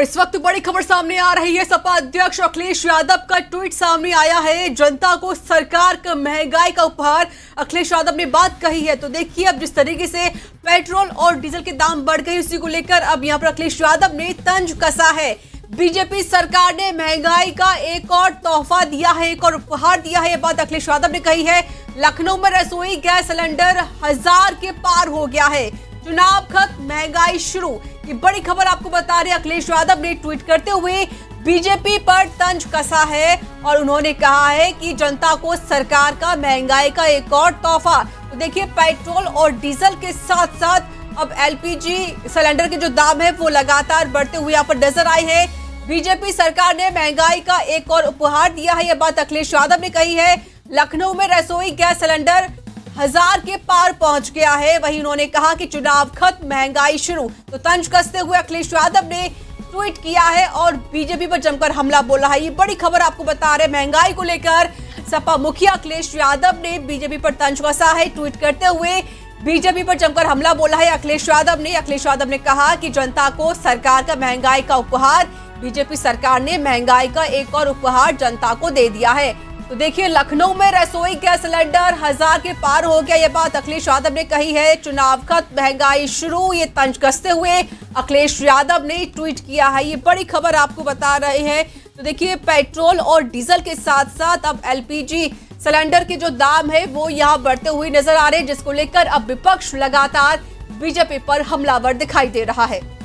इस वक्त बड़ी खबर सामने आ रही है। सपा अध्यक्ष अखिलेश यादव का ट्वीट सामने आया है। जनता को सरकार का महंगाई का उपहार, अखिलेश यादव ने बात कही है। तो देखिए अब जिस तरीके से पेट्रोल और डीजल के दाम बढ़ गए, उसी को लेकर अब यहाँ पर अखिलेश यादव ने तंज कसा है। बीजेपी सरकार ने महंगाई का एक और तोहफा दिया है, एक और उपहार दिया है, ये बात अखिलेश यादव ने कही है। लखनऊ में रसोई गैस सिलेंडर 1000 के पार हो गया है। चुनाव खत्म, महंगाई शुरू, ये बड़ी खबर आपको बता रहे अखिलेश यादव ने ट्वीट करते हुए बीजेपी पर तंज कसा है और उन्होंने कहा है कि जनता को सरकार का महंगाई का एक और तोहफा। तो देखिए पेट्रोल और डीजल के साथ साथ अब एलपीजी सिलेंडर के जो दाम है वो लगातार बढ़ते हुए यहाँ पर नजर आए हैं। बीजेपी सरकार ने महंगाई का एक और उपहार दिया है, यह बात अखिलेश यादव ने कही है। लखनऊ में रसोई गैस सिलेंडर 1000 के पार पहुंच गया है। वहीं उन्होंने कहा कि चुनाव खत्म, महंगाई शुरू। तो तंज कसते हुए अखिलेश यादव ने ट्वीट किया है और बीजेपी पर जमकर हमला बोला है। ये बड़ी खबर आपको बता रहे महंगाई को लेकर सपा मुखिया अखिलेश यादव ने बीजेपी पर तंज कसा है। ट्वीट करते हुए बीजेपी पर जमकर हमला बोला है अखिलेश यादव ने कहा कि जनता को सरकार का महंगाई का उपहार, बीजेपी सरकार ने महंगाई का एक और उपहार जनता को दे दिया है। तो देखिए लखनऊ में रसोई गैस सिलेंडर 1000 के पार हो गया, ये बात अखिलेश यादव ने कही है। चुनाव खत्म, महंगाई शुरू, ये तंज कसते हुए अखिलेश यादव ने ट्वीट किया है। ये बड़ी खबर आपको बता रहे हैं। तो देखिए पेट्रोल और डीजल के साथ साथ अब एलपीजी सिलेंडर के जो दाम है वो यहाँ बढ़ते हुए नजर आ रहे हैं, जिसको लेकर अब विपक्ष लगातार बीजेपी पर हमलावर दिखाई दे रहा है।